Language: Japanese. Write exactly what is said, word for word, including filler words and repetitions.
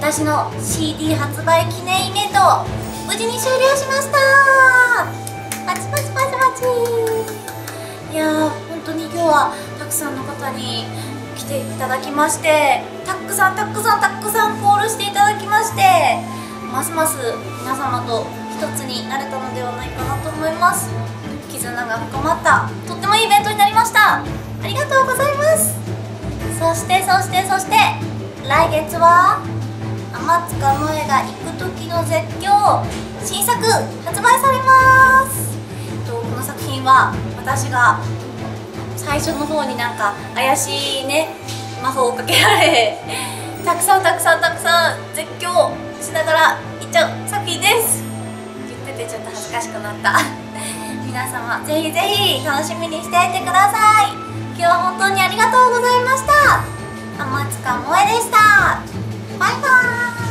私の シーディー 発売記念イベント無事に終了しました。パチパチパチパチ。いやー本当に今日はたくさんの方に来ていただきまして、たくさんたくさんたくさんコールしていただきまして、ますます皆様と一つになれたのではないかなと思います。絆が深まったとってもいいイベントになりました。ありがとうございます。そしてそしてそして来月は天塚萌が行く時の絶叫新作発売されます。この作品は私が最初の方になんか怪しいね魔法をかけられたくさんたくさんたくさん絶叫しながら行っちゃう作品です。言っててちょっと恥ずかしくなった皆様ぜひぜひ楽しみにしていてください。今日は本当にありがとうございました。天塚萌でした。バイバーイ。